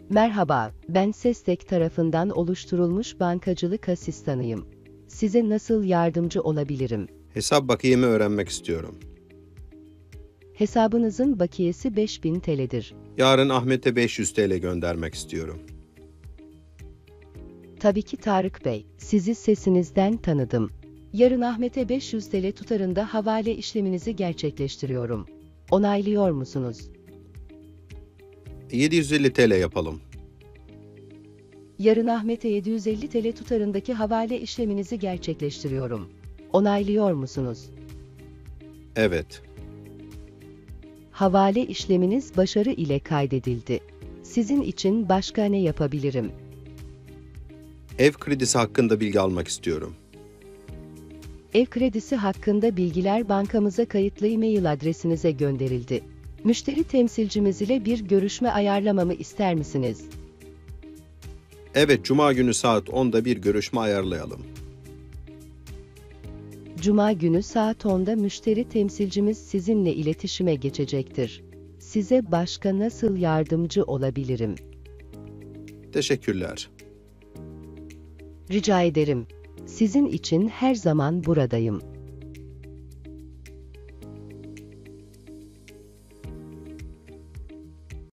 Merhaba, ben Sestek tarafından oluşturulmuş bankacılık asistanıyım. Size nasıl yardımcı olabilirim? Hesap bakiyemi öğrenmek istiyorum. Hesabınızın bakiyesi 5000 TL'dir. Yarın Ahmet'e 500 TL göndermek istiyorum. Tabii ki Tarık Bey, sizi sesinizden tanıdım. Yarın Ahmet'e 500 TL tutarında havale işleminizi gerçekleştiriyorum. Onaylıyor musunuz? 750 TL yapalım. Yarın Ahmet'e 750 TL tutarındaki havale işleminizi gerçekleştiriyorum. Onaylıyor musunuz? Evet. Havale işleminiz başarı ile kaydedildi. Sizin için başka ne yapabilirim? Ev kredisi hakkında bilgi almak istiyorum. Ev kredisi hakkında bilgiler bankamıza kayıtlı e-mail adresinize gönderildi. Müşteri temsilcimiz ile bir görüşme ayarlamamı ister misiniz? Evet, Cuma günü saat 10'da bir görüşme ayarlayalım. Cuma günü saat 10'da müşteri temsilcimiz sizinle iletişime geçecektir. Size başka nasıl yardımcı olabilirim? Teşekkürler. Rica ederim. Sizin için her zaman buradayım.